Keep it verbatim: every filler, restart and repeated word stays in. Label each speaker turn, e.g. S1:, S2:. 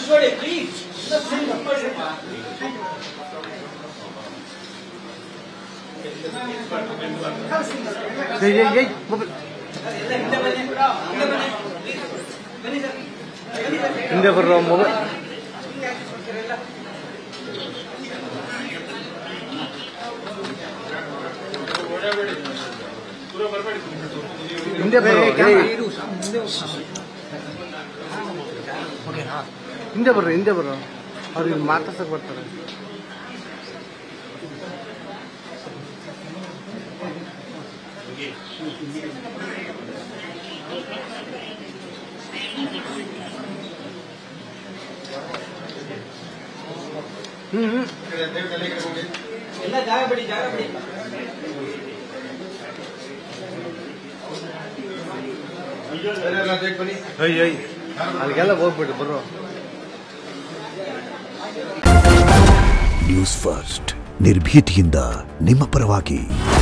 S1: ಹಿಂದೆ ಬರ್ರೋ ಮೊಬೈಲ್ ಹಿಂದೆ ಬರ್ರೋ ಹಿಂದೆ ಬರ್ರಿ ಹಿಂದೆ ಬರ್ರೋ ಅವ್ರಿಗೆ ಮಾತಾಡ್ಸಕ್ ಬರ್ತಾರೆ. ಹ್ಮ್ ಹ್ಮ್ ಎಲ್ಲ ಜಾಗ ಬಿಡಿ ಜಾಗ ಬಿಡಿ. ಅಲ್ಲಿಗೆಲ್ಲ ಹೋಗ್ಬಿಟ್ಟು ಬರೋ.
S2: ನ್ಯೂಸ್ ಫಸ್ಟ್ ನಿರ್ಭೀತಿಯಿಂದ ನಿಮ್ಮ ಪರವಾಗಿ.